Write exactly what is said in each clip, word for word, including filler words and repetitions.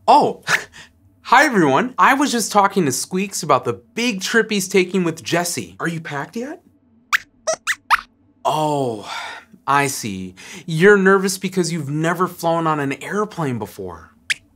Oh, hi everyone. I was just talking to Squeaks about the big trip he's taking with Jessi. Are you packed yet? Oh, I see. You're nervous because you've never flown on an airplane before.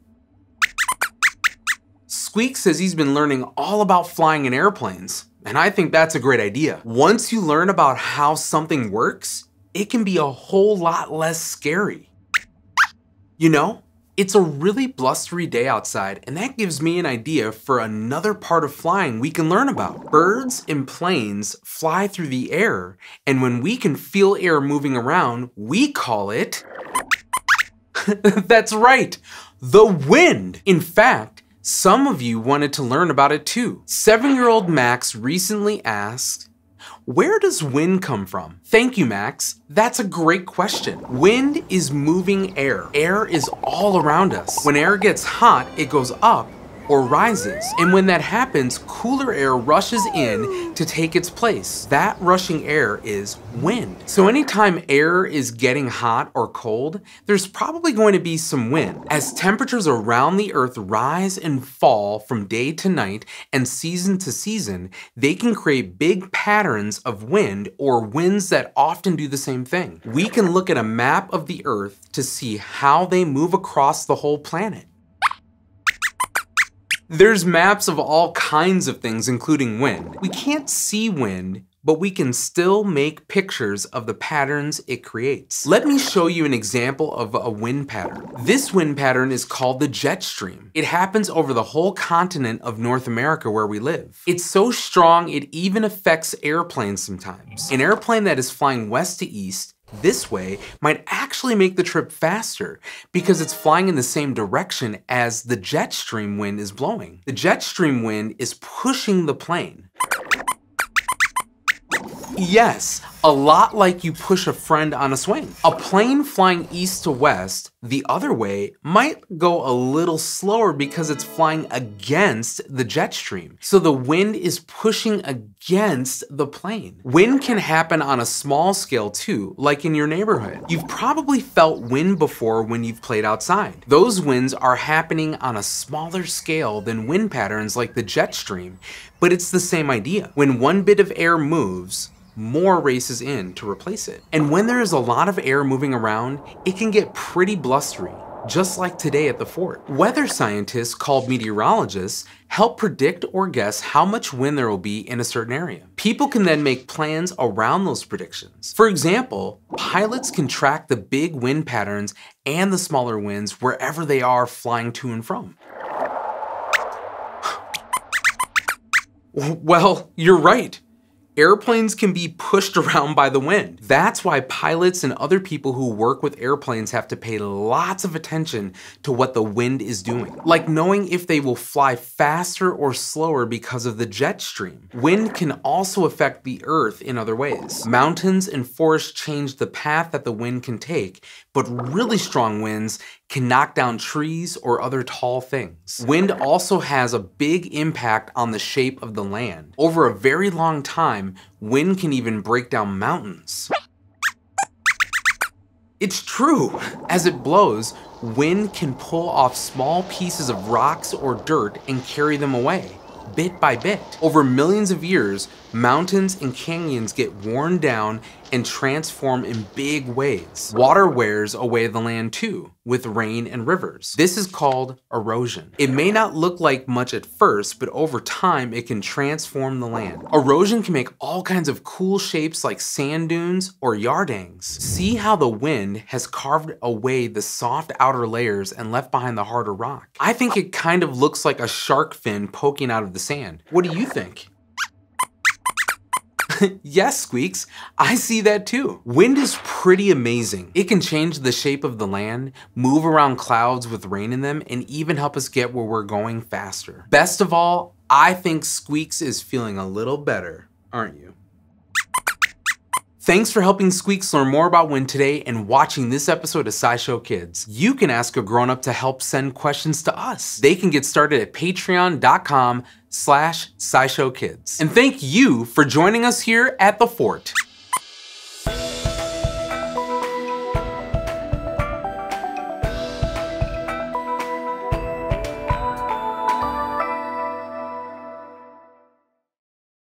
Squeaks says he's been learning all about flying in airplanes, and I think that's a great idea. Once you learn about how something works, it can be a whole lot less scary. You know, it's a really blustery day outside, and that gives me an idea for another part of flying we can learn about. Birds and planes fly through the air, and when we can feel air moving around, we call it... That's right, the wind! In fact, some of you wanted to learn about it too. Seven-year-old Max recently asked, where does wind come from? Thank you, Max. That's a great question. Wind is moving air. Air is all around us. When air gets hot, it goes up or rises. And when that happens, cooler air rushes in to take its place. That rushing air is wind. So anytime air is getting hot or cold, there's probably going to be some wind. As temperatures around the earth rise and fall from day to night and season to season, they can create big patterns of wind or winds that often do the same thing. We can look at a map of the earth to see how they move across the whole planet. There's maps of all kinds of things, including wind. We can't see wind, but we can still make pictures of the patterns it creates. Let me show you an example of a wind pattern. This wind pattern is called the jet stream. It happens over the whole continent of North America where we live. It's so strong it even affects airplanes sometimes. An airplane that is flying west to east this way might actually make the trip faster because it's flying in the same direction as the jet stream wind is blowing. The jet stream wind is pushing the plane. Yes, a lot like you push a friend on a swing. A plane flying east to west the other way might go a little slower because it's flying against the jet stream. So the wind is pushing against the plane. Wind can happen on a small scale too, like in your neighborhood. You've probably felt wind before when you've played outside. Those winds are happening on a smaller scale than wind patterns like the jet stream, but it's the same idea. When one bit of air moves, more races in to replace it. And when there is a lot of air moving around, it can get pretty blustery, just like today at the fort. Weather scientists, called meteorologists, help predict or guess how much wind there will be in a certain area. People can then make plans around those predictions. For example, pilots can track the big wind patterns and the smaller winds wherever they are flying to and from. Well, you're right. Airplanes can be pushed around by the wind. That's why pilots and other people who work with airplanes have to pay lots of attention to what the wind is doing. Like knowing if they will fly faster or slower because of the jet stream. Wind can also affect the earth in other ways. Mountains and forests change the path that the wind can take, but really strong winds can knock down trees or other tall things. Wind also has a big impact on the shape of the land. Over a very long time, wind can even break down mountains. It's true. As it blows, wind can pull off small pieces of rocks or dirt and carry them away, bit by bit. Over millions of years, mountains and canyons get worn down and transform in big ways. Water wears away the land too, with rain and rivers. This is called erosion. It may not look like much at first, but over time it can transform the land. Erosion can make all kinds of cool shapes like sand dunes or yardangs. See how the wind has carved away the soft outer layers and left behind the harder rock. I think it kind of looks like a shark fin poking out of the sand. What do you think? Yes, Squeaks, I see that too. Wind is pretty amazing. It can change the shape of the land, move around clouds with rain in them, and even help us get where we're going faster. Best of all, I think Squeaks is feeling a little better, aren't you? Thanks for helping Squeaks learn more about wind today and watching this episode of SciShow Kids. You can ask a grown-up to help send questions to us. They can get started at patreon dot com slash SciShow Kids. And thank you for joining us here at the fort.